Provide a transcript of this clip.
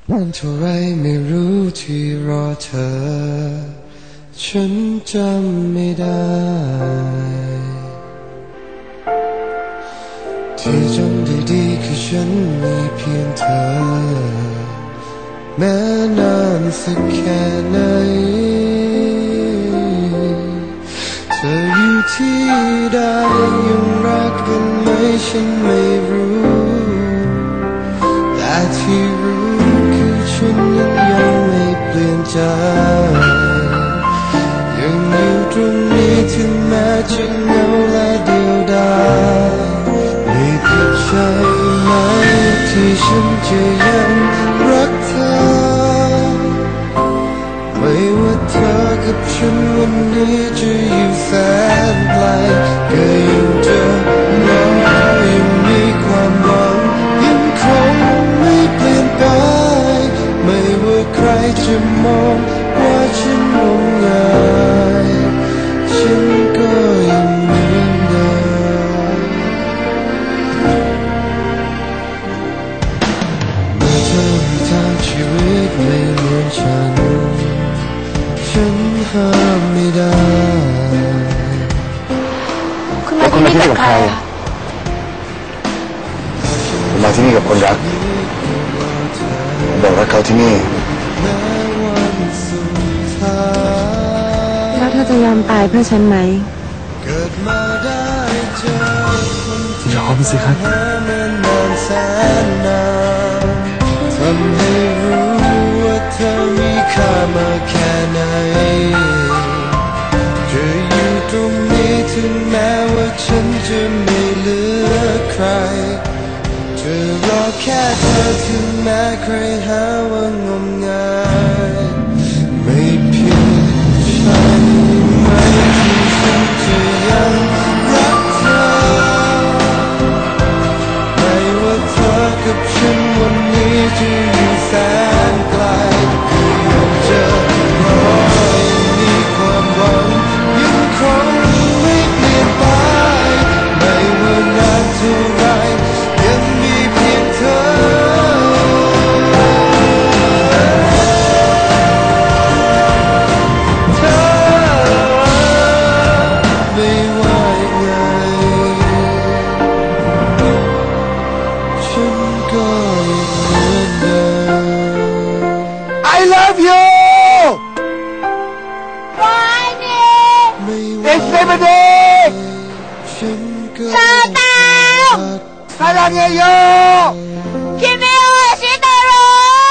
นเท่าไรไม่รู้ที่รอเธอฉันจำไม่ได้ที่จำได้ดีคือฉันมีเพียงเธอแม้นานสักแค่ไหนเธออยู่ที่ใดยังรักกันไหมฉันไม่รู้แต่ที่รู้คือฉันยังไม่เปลี่ยนใจยังอยู่ตรงนี้ถึงแม้จะเหงาและเดียวดายไม่ผิดใจไหมที่ฉันจะยังรักเธอไม่ว่าเธอกับฉันวันนี้จะอยู่แสนไกลก็ยังเจอเรายังมีความหวังยังคงไม่เปลี่ยนไปไม่ว่าใครจะมองว่าฉันงมงายฉันก็ยังเหมือนเดิมเมื่อเธอมีทางชีวิตไม่เหมือนฉันห้ามไม่ได้คุณมาที่นี่กับใครผมมาที่นี่กับคนรักบอกรักเขาที่นี่แล้วเธอจะยอมตายเพื่อฉันไหมยอมสิครับทำให้รู้ว่าเธอมีค่ามากแค่ไหนจะอยู่ตรงนี้ถึงแม้ว่าฉันจะไม่เหลือใครจะรอแค่เธอถึงแม้ใครหาว่างมงายไม่เพียงใช่ไหมที่ฉันจะยังรักเธอไม่ว่าเธอกับฉันวันนี้จะอยู่แสนไกล